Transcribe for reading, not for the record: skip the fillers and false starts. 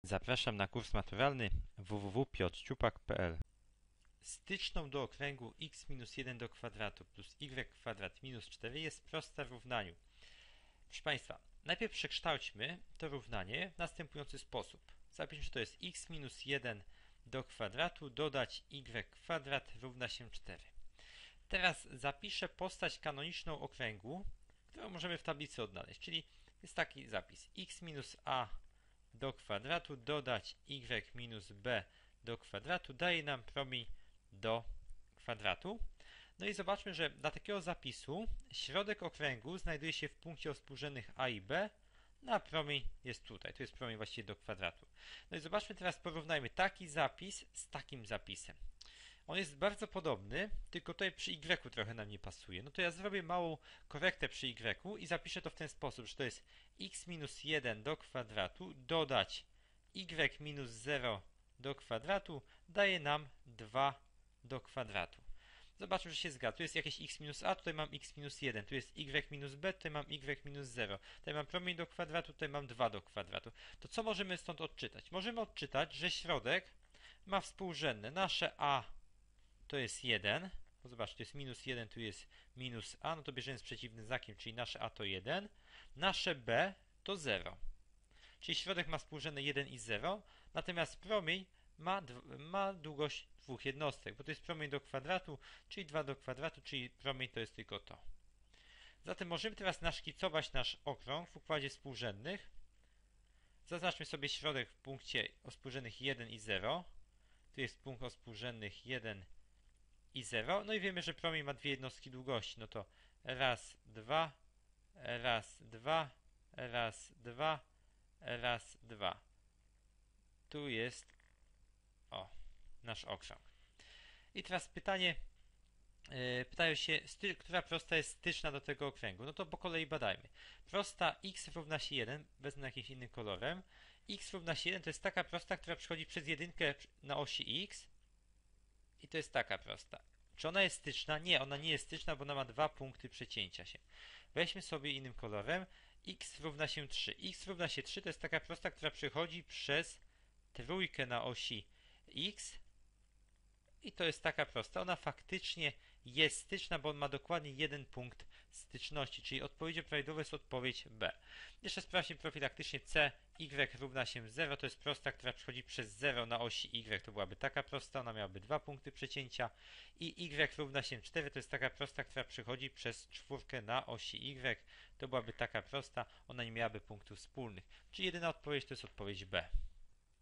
Zapraszam na kurs maturalny www.piotrciupak.pl. Styczną do okręgu x-1 do kwadratu plus y kwadrat minus 4 jest prosta w równaniu. Proszę Państwa, najpierw przekształćmy to równanie w następujący sposób. Zapiszmy, że to jest x-1 do kwadratu dodać y kwadrat równa się 4. Teraz zapiszę postać kanoniczną okręgu, którą możemy w tablicy odnaleźć, czyli jest taki zapis x minus a do kwadratu dodać y minus b do kwadratu daje nam promień do kwadratu. No i zobaczmy, że dla takiego zapisu środek okręgu znajduje się w punkcie o współrzędnych a i b, no a promień jest tutaj. To jest promień właściwie do kwadratu. No i zobaczmy teraz, porównajmy taki zapis z takim zapisem. On jest bardzo podobny, tylko tutaj przy y trochę nam nie pasuje. No to ja zrobię małą korektę przy y i zapiszę to w ten sposób, że to jest x minus 1 do kwadratu dodać y minus 0 do kwadratu daje nam 2 do kwadratu. Zobaczmy, że się zgadza. Tu jest jakieś x minus a, tutaj mam x minus 1, tu jest y minus b, tutaj mam y minus 0. Tutaj mam promień do kwadratu, tutaj mam 2 do kwadratu. To co możemy stąd odczytać? Możemy odczytać, że środek ma współrzędne. Nasze a to jest 1, bo zobaczcie, to jest minus 1, tu jest minus a, no to bierzemy z przeciwnym znakiem, czyli nasze a to 1, nasze b to 0. Czyli środek ma współrzędne 1 i 0, natomiast promień ma długość dwóch jednostek, bo to jest promień do kwadratu, czyli 2 do kwadratu, czyli promień to jest tylko to. Zatem możemy teraz naszkicować nasz okrąg w układzie współrzędnych. Zaznaczmy sobie środek w punkcie o współrzędnych 1 i 0. Tu jest punkt o współrzędnych 1 i 0. No i wiemy, że promień ma dwie jednostki długości. No to raz, 2, raz, 2, raz, 2, raz, 2. Tu jest nasz okrąg. I teraz pytają się, która prosta jest styczna do tego okręgu. No to po kolei badajmy. Prosta x równa się 1, wezmę jakimś innym kolorem. X równa się 1 to jest taka prosta, która przychodzi przez jedynkę na osi x. I to jest taka prosta. Czy ona jest styczna? Nie, ona nie jest styczna, bo ona ma dwa punkty przecięcia się. Weźmy sobie innym kolorem. X równa się 3. X równa się 3 to jest taka prosta, która przychodzi przez trójkę na osi x. I to jest taka prosta. Ona faktycznie jest styczna, bo on ma dokładnie jeden punkt styczności, czyli odpowiedzią prawidłową jest odpowiedź B. Jeszcze sprawdźmy profilaktycznie C. Y równa się 0. To jest prosta, która przychodzi przez 0 na osi Y. To byłaby taka prosta. Ona miałaby dwa punkty przecięcia. I Y równa się 4. To jest taka prosta, która przychodzi przez czwórkę na osi Y. To byłaby taka prosta. Ona nie miałaby punktów wspólnych. Czyli jedyna odpowiedź to jest odpowiedź B.